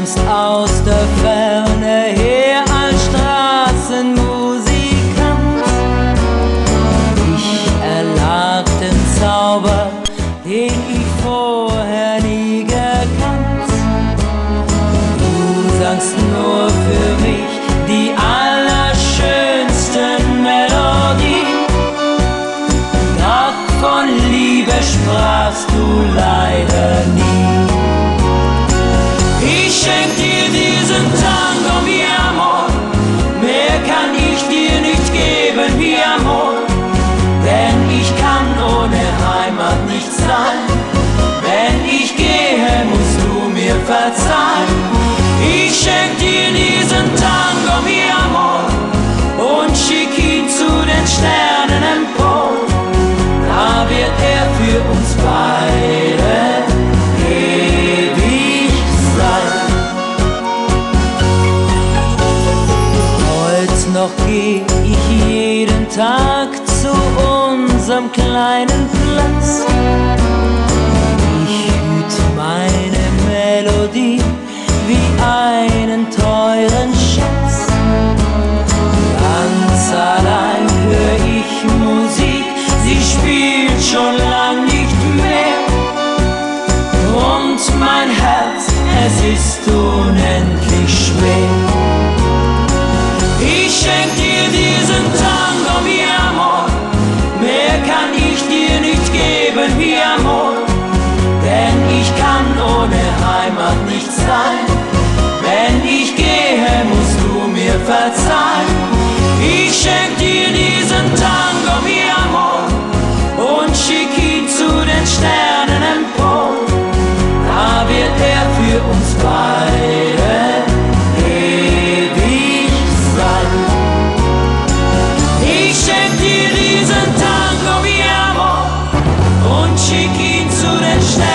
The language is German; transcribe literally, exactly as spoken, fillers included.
kommst aus der Ferne her als Straßenmusikant. Ich erlag dem Zauber, den ich vorher nie gekannt. Du sangst nur für mich die allerschönsten Melodien, doch von Liebe sprachst du leider nie. Ich schenk dir diesen Tango, mi amor, mehr kann ich dir nicht geben, mi amor, denn ich kann ohne Heimat nicht sein. Wenn ich gehe, musst du mir verzeihen. Ich schenk dir diesen Tango, mi amor, und schick ihn zu den Sternen empor. Da wird er für uns beide ewig sein. Heut noch geh ich jeden Tag zu unserem kleinen Platz. Ich hüt meine Melodie wie einen teuren Schatz. Ganz allein hör ich Musik, sie spielt schon lang nicht mehr. Und mein Herz, es ist unendlich schwer. Ich schenk dir diesen Tango, mi amor, mehr kann ich dir nicht geben, mi amor, denn ich kann ohne Heimat nicht sein. Wenn ich gehe, musst du mir verzeihen. Ich schenk dir diesen Tango, mi amor, und schick ihn zu den Sternen empor. Da wird er für uns beide ewig sein. Ich schenk dir diesen Tango, mi amor, und schick ihn zu den Sternen.